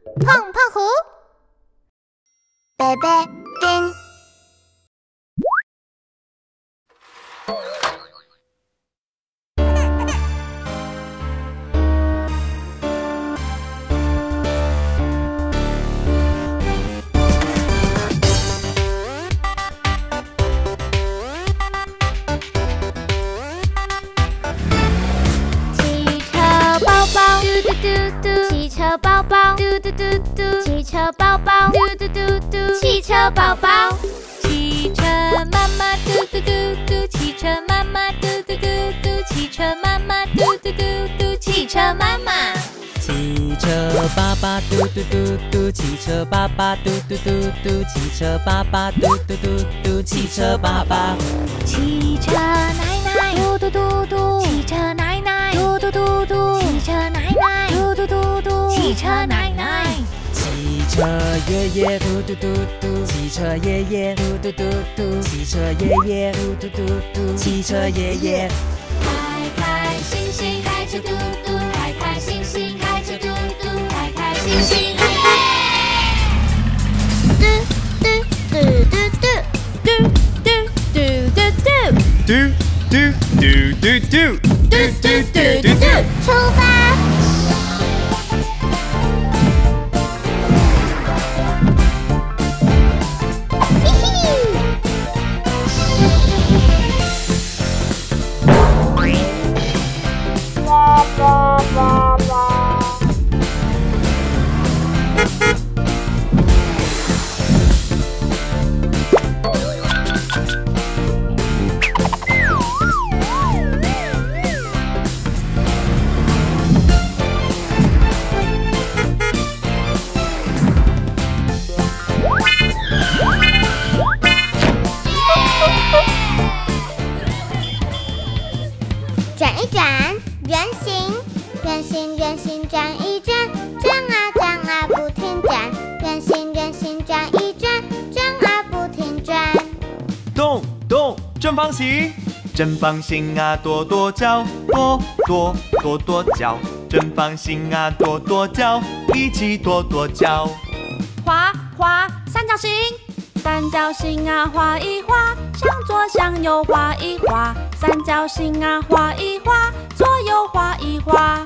胖胖虎，贝贝丁。汽车宝宝，嘟嘟嘟嘟，汽车宝宝，嘟嘟嘟嘟，汽车宝宝，汽车妈妈，嘟嘟嘟嘟，汽车妈妈，嘟嘟嘟嘟，汽车妈妈，嘟嘟嘟嘟，汽车妈妈， 汽车爸爸，嘟嘟嘟嘟，汽车爸爸，嘟嘟嘟嘟，汽车爸爸，嘟嘟嘟嘟，汽车爸爸， 汽车奶奶，嘟嘟嘟嘟，汽车奶奶，嘟嘟嘟嘟，汽车奶奶，嘟嘟嘟嘟，汽车奶奶， 汽车爷爷，嘟嘟嘟嘟，汽车爷爷，嘟嘟嘟嘟，汽车爷爷，嘟嘟嘟嘟，汽车爷爷， 开开心心开车嘟嘟，开开心心开车嘟嘟，开开心心。嘟嘟嘟嘟嘟嘟嘟嘟嘟嘟嘟嘟嘟嘟嘟嘟嘟， 出发！嘿嘿。转一转，圆形，圆形，圆形转一转，转啊转啊不停转，圆形，圆形转一转，转啊不停转。 动动正方形，正方形啊跺跺脚，跺跺跺跺脚，正方形啊跺跺脚，一起跺跺脚。 画画三角形，三角形啊画一画，向左向右画一画，三角形啊画一画，左右画一画。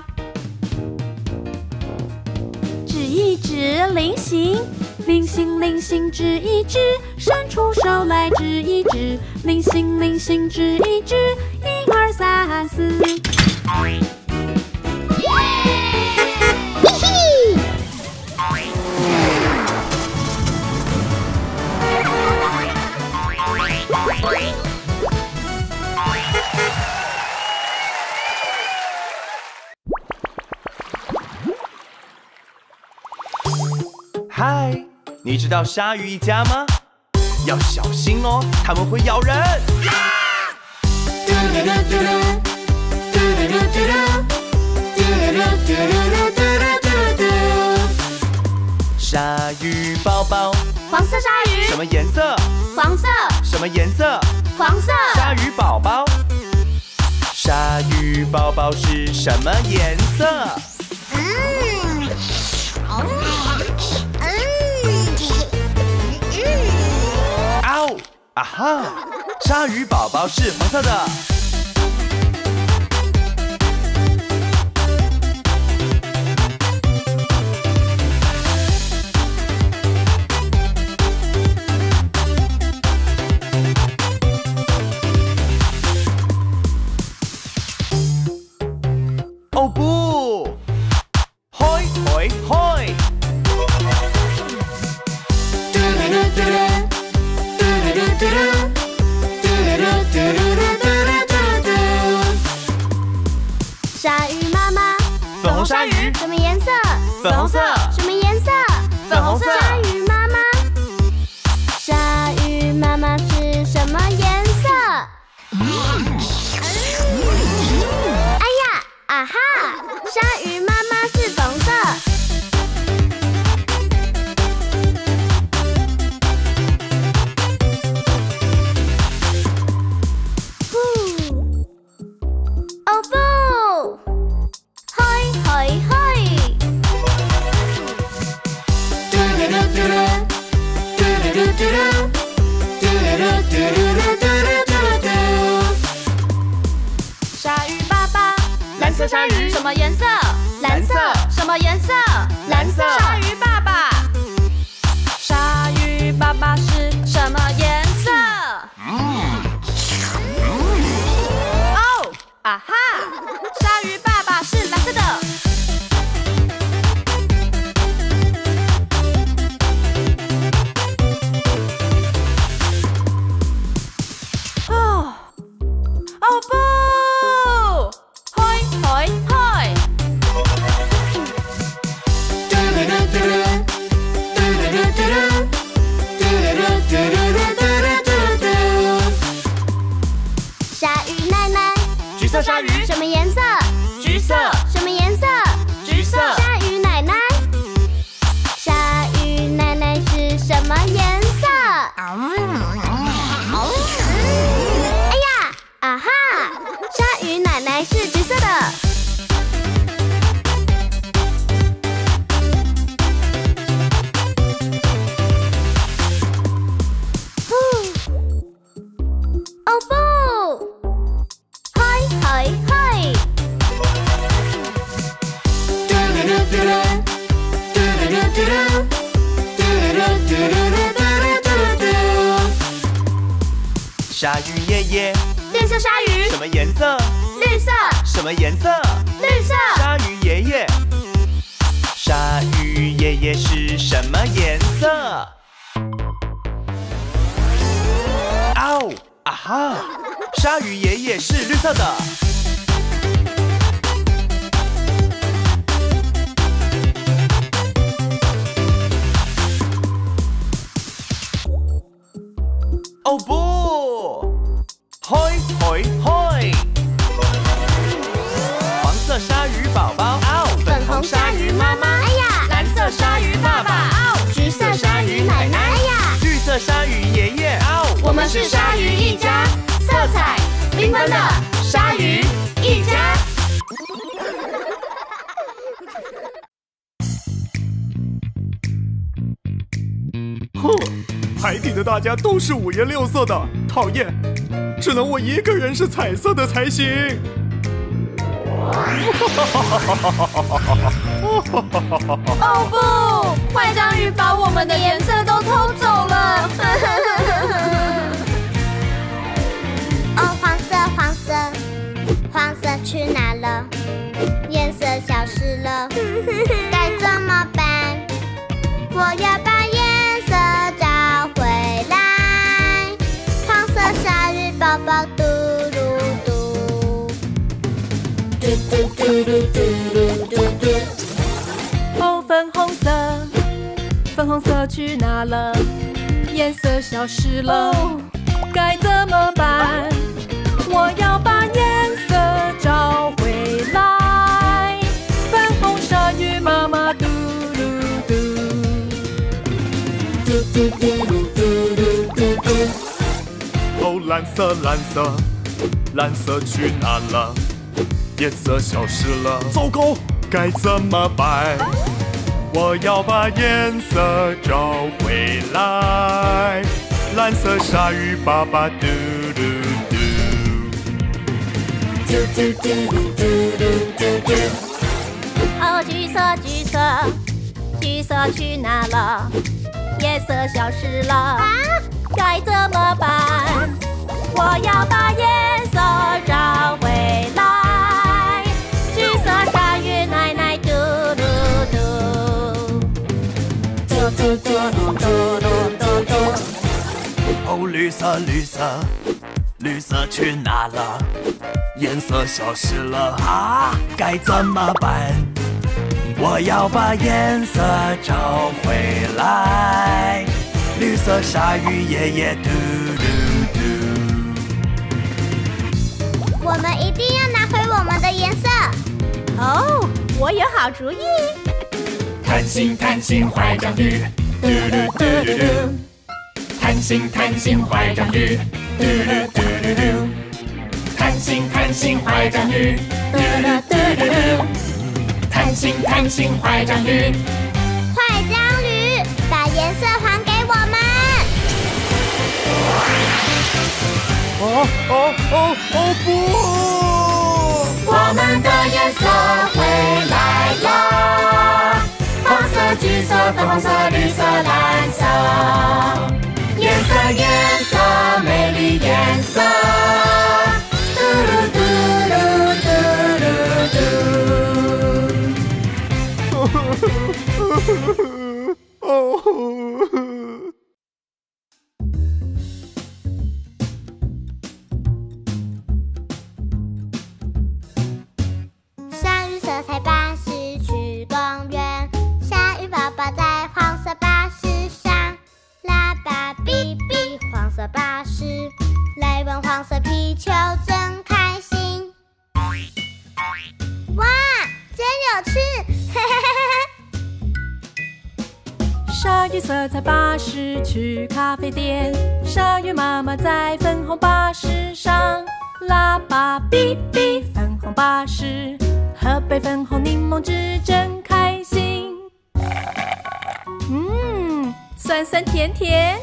指一指菱形，菱形菱形指一指，伸出手来指一指，菱形菱形指一指，1、2、3、4。 嗨，你知道鲨鱼一家吗？要小心哦，它们会咬人。鲨鱼宝宝， 黄色鲨鱼， 什么颜色？ 黄色。 什么颜色？ 黄色。 鲨鱼宝宝，鲨鱼宝宝是什么颜色？嗷！啊哈！鲨鱼宝宝是黄色的。哦不！嘿嘿嘿！ 鲨鱼妈妈， 粉红鲨鱼， 什么颜色？ 粉红色。 什么颜色？ 粉红色。 鲨鱼妈妈，鲨鱼妈妈是什么颜色？哎呀，啊哈！鲨鱼妈妈是粉色。哦不！嘿嘿嘿！ 鲨鱼爸爸， 蓝色鲨鱼什么颜色？ 蓝色什么颜色？ 蓝色鲨鱼爸爸，鲨鱼爸爸是什么颜色？哦，啊哈，鲨鱼爸爸是蓝色的。哦，哦不！嘿嘿嘿！ 鲨鱼奶奶， 橘色鲨鱼， 什么颜色？ 橘色， 什么颜色？ 橘色。 鲨鱼奶奶，鲨鱼奶奶是什么颜色？哎呀，啊哈，鲨鱼奶奶是橘色的。哦不！嘿嘿嘿！ 鲨鱼爷爷， 绿色鲨鱼， 什么颜色？ 绿色， 什么颜色？ 绿色。 鲨鱼爷爷，鲨鱼爷爷是什么颜色？哦，啊哈，鲨鱼爷爷是绿色的。哦不！嘿嘿嘿！黄色鲨鱼宝宝， 粉红鲨鱼妈妈，哎呀！ 蓝色鲨鱼爸爸， 橘色鲨鱼奶奶，哎呀！ 绿色鲨鱼爷爷， 我们是鲨鱼一家，色彩缤纷的鲨鱼一家。 哼，海底的大家都是五颜六色的，讨厌！只能我一个人是彩色的才行。 哦不！坏章鱼把我们的颜色都偷走了。 哦，黄色，黄色，黄色去哪了？颜色消失了，该怎么办？我要把颜色找回来。黄色鲨鱼宝宝嘟噜嘟，嘟嘟嘟噜嘟噜嘟嘟。 哦，粉红色，粉红色去哪了？颜色消失了，该怎么办？我要把颜色找回来。粉红鲨鱼妈妈嘟噜嘟， 嘟嘟嘟噜嘟噜嘟嘟。 哦，蓝色，蓝色，蓝色去哪了？颜色消失了，糟糕，该怎么办？我要把颜色找回来。蓝色鲨鱼爸爸嘟噜嘟， 嘟嘟嘟噜嘟噜嘟嘟。 哦，橘色，橘色，橘色去哪了？颜色消失了，该怎么办？我要把颜色找回来。橘色鲨鱼奶奶嘟噜嘟， 嘟嘟嘟噜嘟噜嘟嘟。 哦，绿色，绿色，绿色去哪了？颜色消失了啊！该怎么办？我要把颜色找回来。绿色鲨鱼爷爷嘟嘟嘟。 我们一定要拿回我们的颜色。 哦，我有好主意。 贪心贪心坏章鱼，嘟噜嘟噜噜。贪心贪心坏章鱼，嘟噜嘟噜噜。贪心贪心坏章鱼，嘟噜嘟噜噜。贪心贪心坏章鱼， 坏章鱼，把颜不！ 我们的颜色回来了，黄色、橘色、粉红色、绿色、蓝色，颜色，颜色，美丽颜色。嘟噜嘟噜嘟噜嘟。 鲨鱼色彩巴士去公园，鲨鱼爸爸在黄色巴士上，喇叭哔哔，黄色巴士来玩黄色皮球，真开心。哇，真有趣！嘿嘿嘿嘿。 鲨鱼色彩巴士去咖啡店，鲨鱼妈妈在粉红巴士上，喇叭哔哔，粉红巴士喝杯粉红柠檬汁真开心。酸酸甜甜。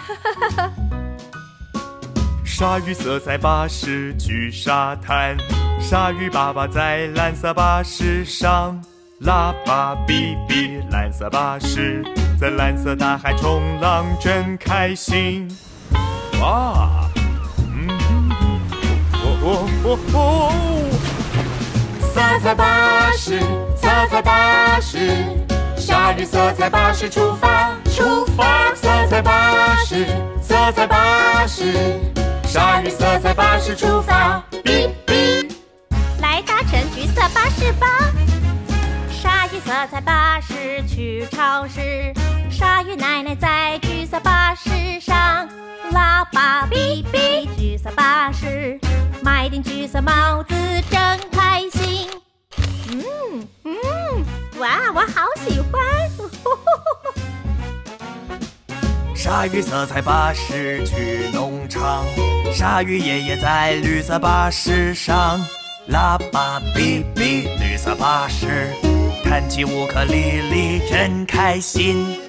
鲨鱼色彩巴士去沙滩，鲨鱼爸爸在蓝色巴士上，喇叭哔哔，蓝色巴士在蓝色大海冲浪真开心。哇， 色彩巴士，色彩巴士，鲨鱼色彩巴士出发，出发！色彩巴士，色彩巴士，鲨鱼色彩巴士出发，哔哔！ 来搭乘橘色巴士吧。鲨鱼色彩巴士去超市，鲨鱼奶奶在橘色巴士上，喇叭哔哔，橘色巴士买顶橘色帽子真开心。哇，我好喜欢！ 鲨鱼色彩巴士去农场，鲨鱼爷爷在绿色巴士上，喇叭哔哔，绿色巴士弹起乌克丽丽真开心。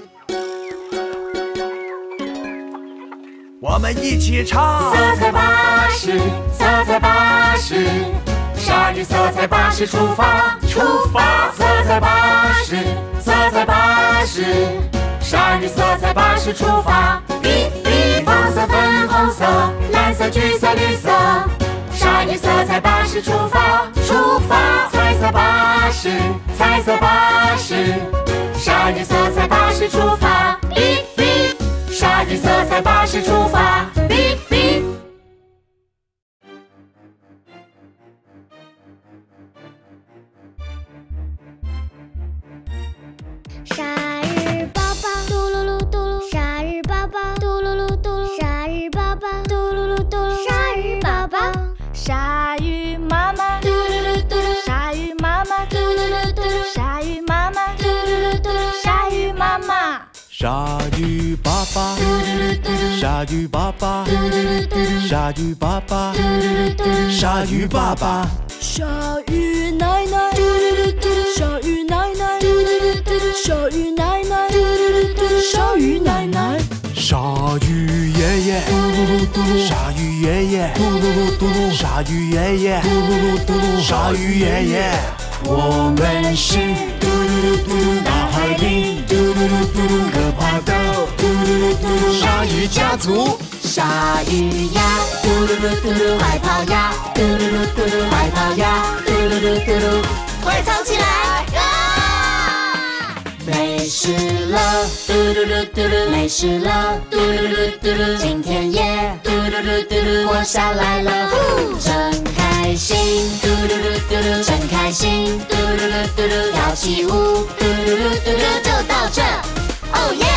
我们一起唱。 色彩巴士，色彩巴士，鲨鱼色彩巴士出发，出发！色彩巴士，色彩巴士，鲨鱼色彩巴士出发，哔哔！黄色、粉红色、蓝色、橘色、绿色，鲨鱼色彩巴士出发，出发！彩色巴士，彩色巴士，鲨鱼色彩巴士出发，哔哔！鲨鱼色彩巴士出发，哔哔！ 鲨鱼宝宝嘟噜噜嘟噜，鲨鱼宝宝嘟噜噜嘟噜，鲨鱼宝宝嘟噜噜嘟噜，鲨鱼宝宝， 鲨鱼妈妈嘟噜噜嘟噜，鲨鱼妈妈嘟噜噜嘟噜，鲨鱼妈妈嘟噜噜嘟噜，鲨鱼妈妈。 鲨鱼爸爸，鲨鱼爸爸，鲨鱼爸爸，鲨鱼爸爸， 鲨鱼奶奶，鲨鱼奶奶，鲨鱼奶奶，鲨鱼奶奶， 鲨鱼爷爷，鲨鱼爷爷，鲨鱼爷爷，鲨鱼爷爷，我们是大海里可怕的鲨鱼家族。 鲨鱼呀，嘟噜噜嘟噜，快跑呀，嘟噜噜嘟噜，快跑呀，嘟噜噜嘟噜，快藏起来！没事了，嘟噜噜嘟噜，没事了，嘟噜噜嘟噜，今天也嘟噜噜嘟噜活下来了，真开心，嘟噜噜嘟噜，真开心，嘟噜噜嘟噜，跳起舞，嘟噜噜嘟噜，就到这，哦耶！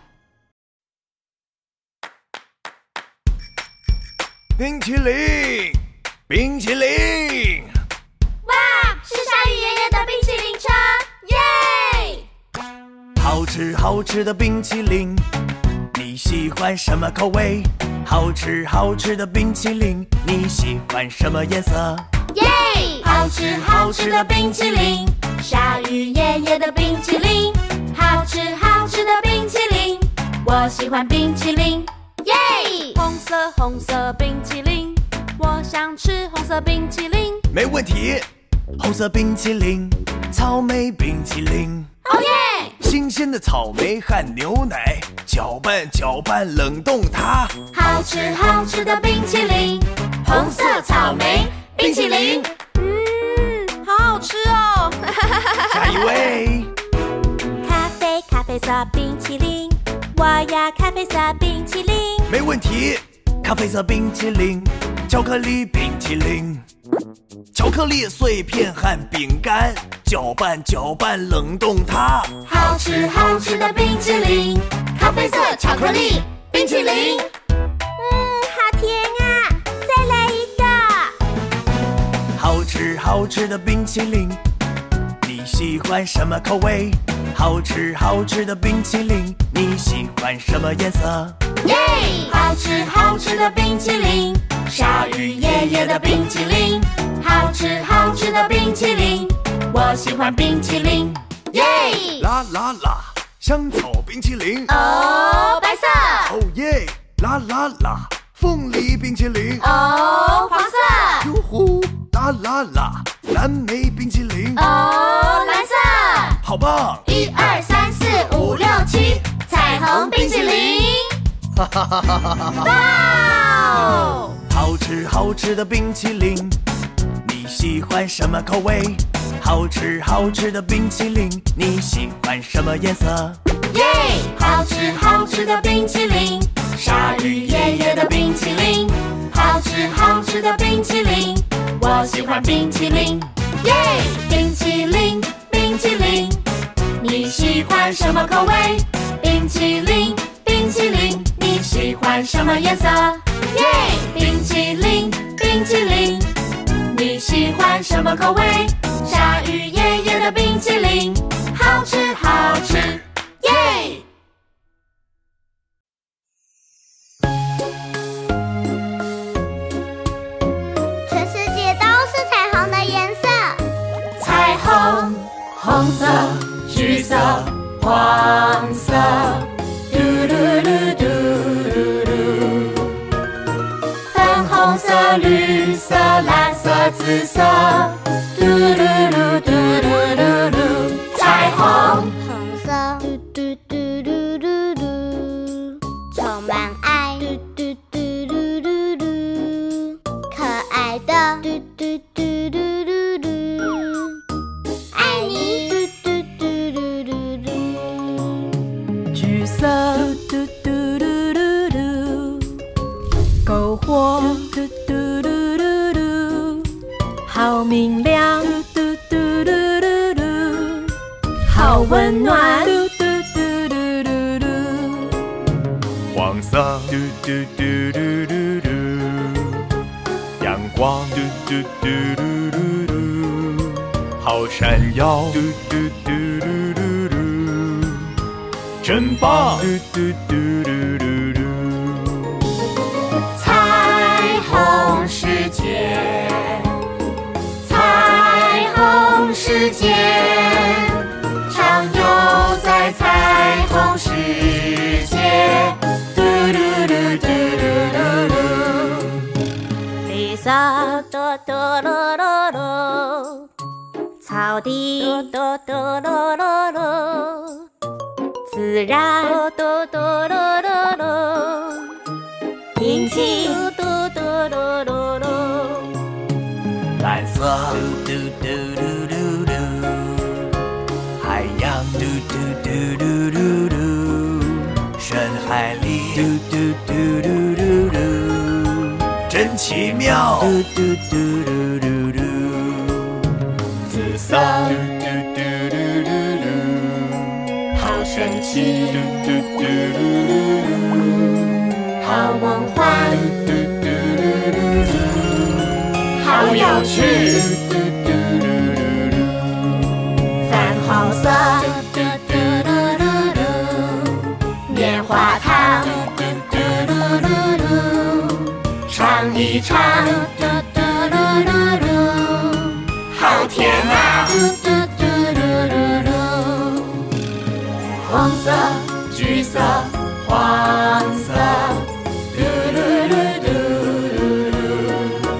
冰淇淋，冰淇淋！ 哇，是鲨鱼爷爷的冰淇淋车，耶！ 好吃好吃的冰淇淋，你喜欢什么口味？好吃好吃的冰淇淋，你喜欢什么颜色？ 耶！好吃好吃的冰淇淋，鲨鱼爷爷的冰淇淋，好吃好吃的冰淇淋，我喜欢冰淇淋，耶！ 红色红色冰淇淋， 我想吃红色冰淇淋。 没问题。红色冰淇淋，草莓冰淇淋。 哦耶！ 新鲜的草莓和牛奶，搅拌搅拌，冷冻它。 好吃好吃的冰淇淋，红色草莓冰淇淋。 好好吃哦！ 下一位。 咖啡色冰淇淋，我要咖啡色冰淇淋。 没问题。咖啡色冰淇淋，巧克力冰淇淋。巧克力碎片和饼干，搅拌搅拌，冷冻它。 好吃好吃的冰淇淋，咖啡色巧克力冰淇淋。 好甜啊！再来一个。 好吃好吃的冰淇淋，你喜欢什么口味？好吃好吃的冰淇淋，你喜欢什么颜色？ 耶！好吃好吃的冰淇淋，鲨鱼爷爷的冰淇淋。好吃好吃的冰淇淋，我喜欢冰淇淋。耶！ 啦啦啦，香草冰淇淋。 哦，白色。 哦耶！啦啦啦，凤梨冰淇淋。 哦，黄色。 哟呼！啦啦啦，蓝莓冰淇淋。 哦，蓝色。 好棒 ！1、2、3、4、5、6、7，彩虹冰淇淋。 哈哈哈哈哈哈！ 哇！ 好吃好吃的冰淇淋，你喜欢什么口味？好吃好吃的冰淇淋，你喜欢什么颜色？ 耶！好吃好吃的冰淇淋，鲨鱼爷爷的冰淇淋。好吃好吃的冰淇淋，我喜欢冰淇淋。耶！冰淇淋，冰淇淋，你喜欢什么口味？冰淇淋，冰淇淋，你喜欢什么颜色？耶！冰淇淋，冰淇淋，你喜欢什么口味？鲨鱼爷爷的冰淇淋，好吃好吃，耶！ 全世界都是彩虹的颜色， 彩虹，红色、橘色、黄色，嘟噜噜嘟噜噜，粉红色、绿色、蓝色、紫色，嘟噜噜嘟噜噜噜，彩虹， 红色，嘟嘟嘟噜噜噜，充满爱，嘟嘟嘟噜噜噜，可爱的，嘟嘟嘟噜噜噜，爱你，嘟嘟嘟噜噜噜， 橘色，嘟嘟噜噜噜，篝火，嘟嘟噜噜噜，好明亮，嘟嘟噜噜噜，好温暖，嘟嘟嘟噜噜噜， 黄色，嘟嘟嘟噜噜噜，阳光，嘟嘟嘟噜噜噜，好闪耀，嘟嘟嘟噜噜噜，真棒，嘟嘟嘟噜噜噜， 彩虹世界，彩虹世界，畅游在彩虹世界，嘟噜噜嘟噜噜噜， 绿色，哆哆啰啰啰，草地，哆哆哆啰啰啰，自然，哆哆哆啰啰啰，天气，哆哆哆啰啰啰， 蓝色，嘟嘟嘟噜噜噜，海洋，嘟嘟嘟噜噜噜，深海里，嘟嘟嘟噜噜噜，真奇妙，嘟嘟嘟噜噜噜， 紫色，嘟嘟嘟噜噜噜，好神奇，嘟嘟嘟噜噜噜，好梦幻，嘟嘟嘟噜噜，好有趣，嘟嘟嘟噜噜，粉红色，嘟嘟嘟噜噜，棉花糖，嘟嘟嘟噜噜，唱一唱，嘟嘟噜噜噜，好甜啊，嘟嘟嘟噜噜噜，红色、橘色、黄色，嘟噜噜嘟噜噜，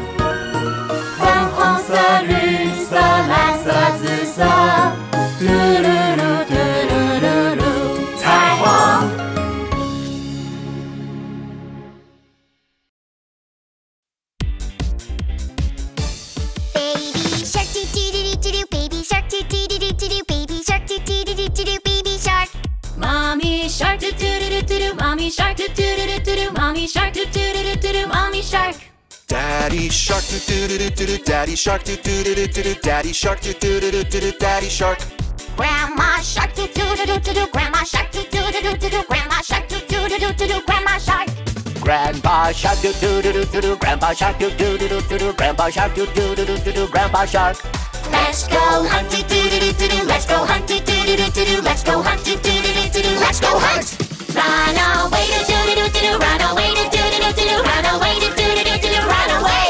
Mommy shark, do do do do do do. Mommy shark, do do do do do do. Mommy shark, do do do do do do. Mommy shark. Daddy shark, do do do do do do. Daddy shark, do do do do do do. Daddy shark, do do do do do do. Daddy shark. Grandma shark, do do do do do do. Grandma shark, do do do do do do. Grandma shark, do do do do do do. Grandma shark. Grandpa shark do do do do do do. Grandpa shark do do do do do do. Grandpa shark do do do do do do. Grandpa shark. Let's go hunt, do do do do do. Let's go hunt, do do do do do. Let's go hunt, do do do do do. Let's go hunt. Run away, do do do do do. Run away, do do do do do. Run away, do do do do do. Run away.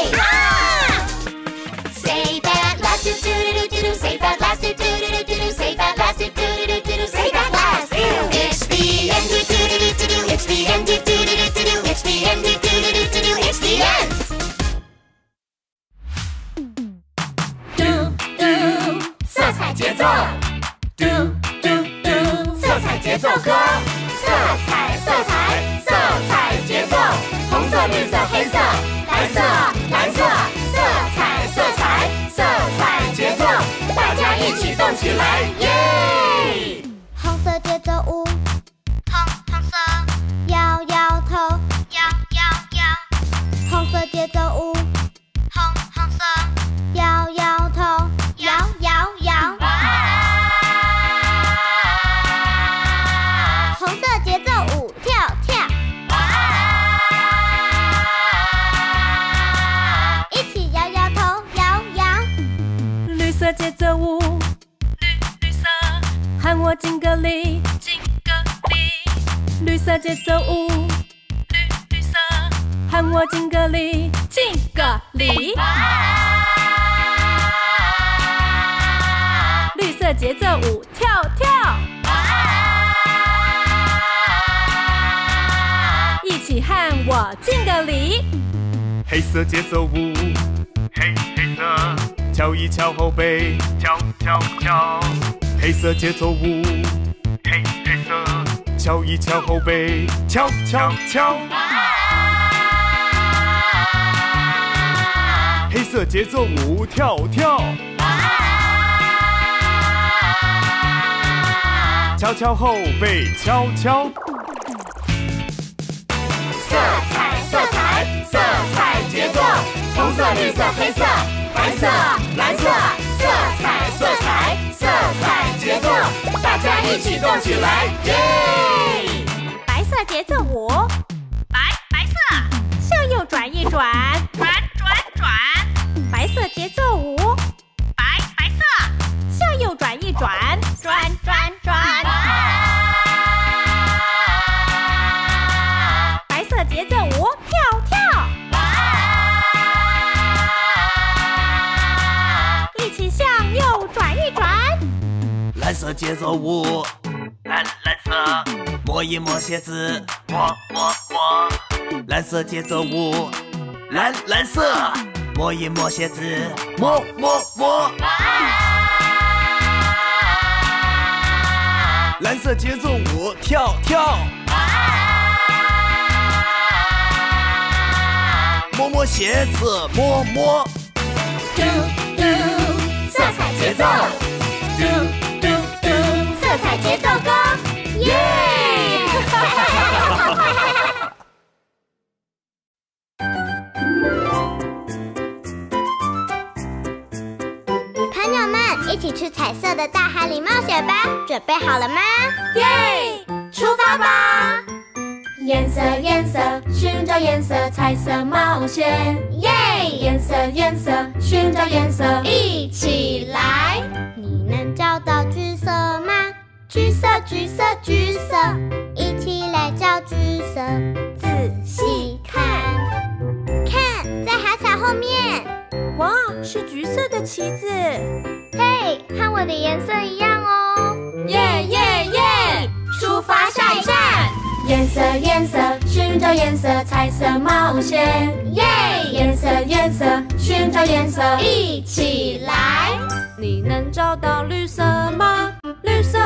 Save at last, do do do do do. Save at last, do do do do do. Save at last, do do do do do. Save at last. It's the end, do do do do do. It's the end, do do do do do. It's the end, do do do do do. It's the end.色彩节奏，嘟嘟嘟，色彩节奏歌，色彩色彩色彩节奏，红色绿色黑色白色蓝色，色彩色彩色彩节奏，大家一起动起来，耶！ 红色节奏舞，红色，摇摇头，摇摇摇，红色节奏舞，红色，摇摇头，摇摇摇。红色节奏舞，跳跳，一起摇摇头，摇摇。 绿色节奏舞，绿色，喊我敬个礼，敬个礼。绿色节奏舞，绿色，喊我敬个礼，敬个礼。绿色节奏舞，跳跳，一起和我敬个礼。 黑色节奏舞，黑色，敲一敲后背，敲敲敲。黑色节奏舞，黑色，敲一敲后背，敲敲敲。黑色节奏舞，跳跳，敲敲后背，敲敲。 色彩色彩色彩节奏，红色绿色黑色白色蓝色，色彩色彩色彩节奏，大家一起动起来，耶！白色节奏舞，白色，向右转一转，转。白色节奏舞，白色，向右转一转，转。白色节奏舞，跳跳，一起向右转一转。 蓝色节奏舞，蓝色，摸一摸鞋子，摸。蓝色节奏舞，蓝色，摸一摸鞋子，摸。 蓝色节奏舞，跳跳，摸摸鞋子，摸。 嘟嘟，色彩节奏，嘟，色彩节奏歌，耶！ 朋友们，一起去彩色的大海里冒险吧！准备好了吗？ 耶！出发吧！颜色，寻找颜色，彩色冒险，耶！颜色，寻找颜色，一起来！ 你能找到橘色吗？橘色，一起来找橘色。仔细看，在海草后面。 哇，是橘色的旗子！ 嘿，和我的颜色一样哦！ 耶！出发下一站！颜色，寻找颜色，彩色冒险，耶！颜色，寻找颜色，一起来！ 你能找到绿色吗？绿色，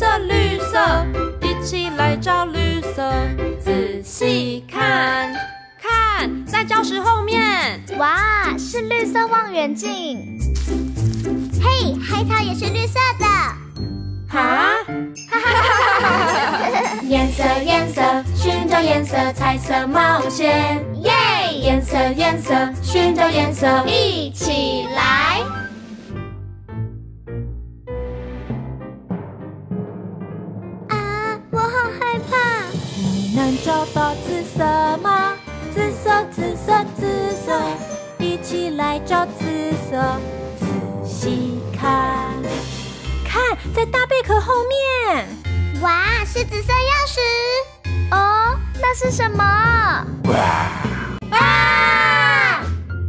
一起来找绿色。仔细看，在礁石后面。 哇，是绿色望远镜。嘿，海草也是绿色的。 哈？ 找颜色，彩色冒险，耶！颜色颜色，寻找颜色，一起来！ 啊，我好害怕！ 你能找到紫色吗？紫色紫色紫色，一起来找紫色，仔细看，看在大贝壳后面。 哇，是紫色钥匙！哦，那是什么？啊！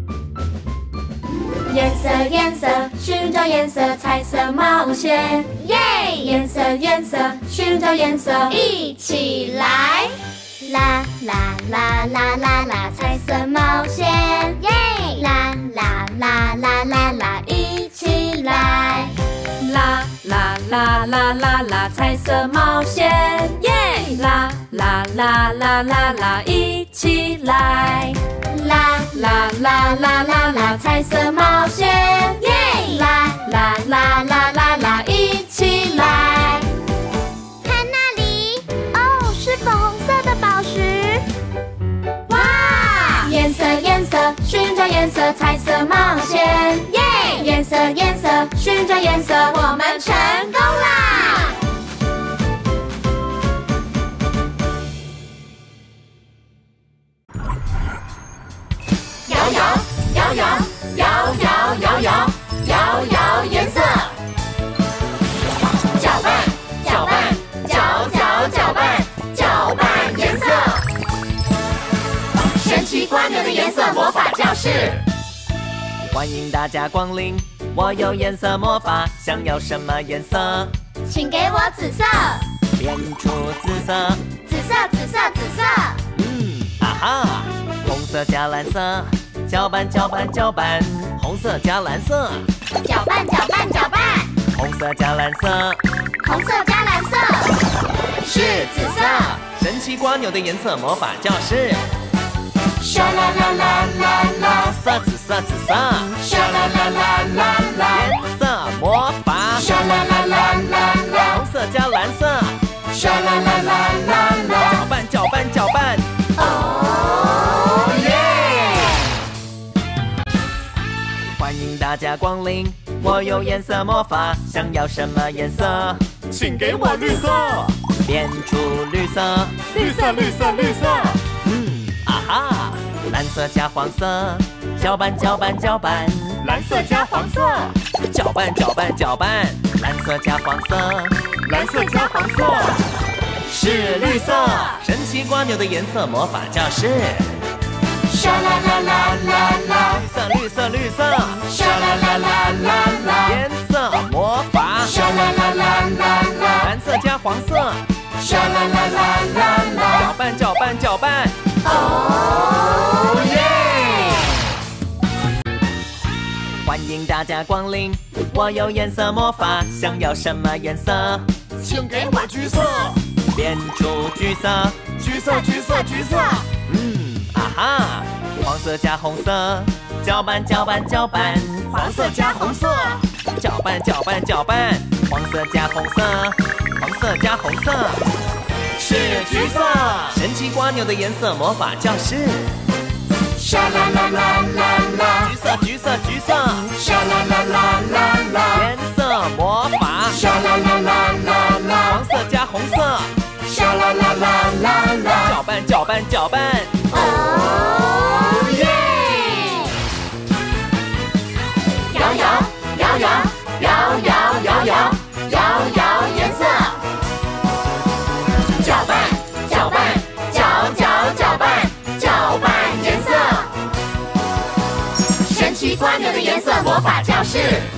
颜色颜色，寻找颜色，彩色冒险，耶！颜色颜色，寻找颜色，一起来！ 啦啦啦啦啦啦，彩色冒险，耶！啦啦啦啦啦啦，一起来！ 啦啦啦啦啦啦，彩色冒险，耶！啦啦啦啦啦啦，一起来！啦啦啦啦啦啦，彩色冒险，耶！啦啦啦啦啦啦，一起来！ 看那里，哦，是粉红色的宝石。 哇！颜色颜色，寻找颜色，彩色冒险，耶！颜色颜色，寻找颜色，我们成功啦！摇摇摇摇摇摇摇摇摇摇颜色，搅拌搅拌搅搅搅拌搅拌颜色，神奇蝸牛的颜色魔法教室。 欢迎大家光临，我有颜色魔法，想要什么颜色？ 请给我紫色， 变出紫色， 紫色，紫色，紫色。 啊哈！红色加蓝色，搅拌搅拌搅拌，红色加蓝色， 搅拌，搅拌，搅拌。 红色加蓝色， 红色加蓝色， 是紫色。神奇蝸牛的颜色魔法教室。 沙啦啦啦啦啦， 紫色紫色紫色， 沙啦啦啦啦啦， 颜色魔法。 沙啦啦啦啦啦， 红色加蓝色， 沙啦啦啦啦啦， 搅拌搅拌搅拌。 哦耶！ 欢迎大家光临，我有颜色魔法，想要什么颜色？ 请给我绿色， 变出绿色， 绿色，绿色，绿色。 啊哈！蓝色加黄色，搅拌搅拌搅拌， 蓝色加黄色， 搅拌搅拌搅拌，蓝色加黄色， 蓝色加黄色， 是绿色。神奇蝸牛的颜色魔法教室。 沙啦啦啦啦啦， 绿色绿色绿色， 沙啦啦啦啦啦， 颜色魔法。 沙啦啦啦啦啦， 蓝色加黄色， 沙啦啦啦啦啦， 搅拌搅拌搅拌。 哦耶！ 欢迎大家光临，我有颜色魔法，想要什么颜色？ 请给我橘色， 变出橘色， 橘色，橘色，橘色。 啊哈！黄色加红色，搅拌搅拌搅拌， 黄色加红色， 搅拌搅拌搅拌，黄色加红色，黄色加红色，是橘色。神奇蝸牛的颜色魔法教室。 沙啦啦啦啦啦， 橘色橘色橘色， 沙啦啦啦啦啦， 颜色魔法。 沙啦啦啦啦啦， 黄色加红色， 沙啦啦啦啦啦， 搅拌搅拌搅拌。 哦耶！摇摇摇摇摇摇摇摇摇摇颜色，搅拌搅拌搅搅搅拌搅拌颜色，神奇蝸牛的颜色魔法教室。